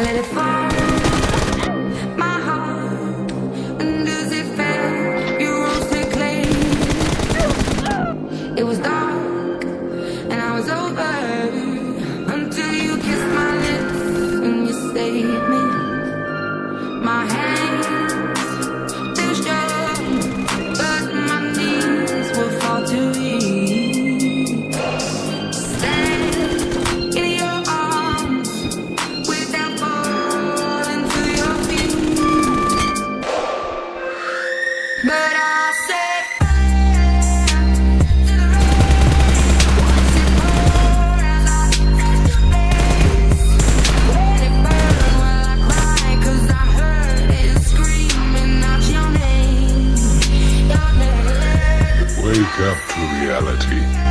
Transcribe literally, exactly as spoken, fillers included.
let it fall. My heart, and as it fell, you rose to clay. It was dark, and I was over, until you kissed my lips and you saved me. My hands, they were strong, but my knees were far too weak. Stand in your arms without falling to your feet. But I said fire to the rain. Watch it pour as I touch your face. Let it burn while I cry, 'cause I heard it screaming out your name, your name. Wake up to reality.